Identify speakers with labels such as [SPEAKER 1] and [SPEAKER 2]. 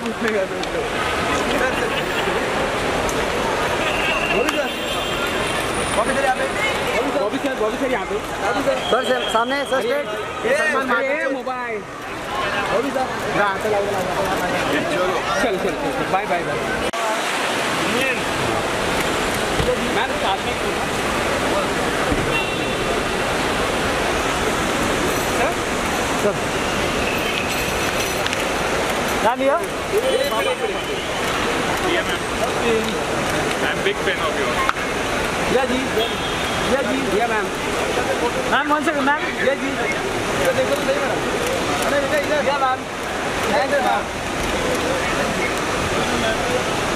[SPEAKER 1] पूछेगा तो बॉबी सर यहाँ पे, बॉबी सर यहाँ पे, सर सामने सर स्ट्रेट, ये Salman market mobile, Bobby sir हाँ चल बाय बाय बाय मैम साथ में सर क्या लिया?
[SPEAKER 2] I'm big fan of yours.
[SPEAKER 1] या जी या मैम मैम 1 सेकंड मैम या जी देखो तो सही मेरा अरे बेटा इधर या मैम थैंक यू मैम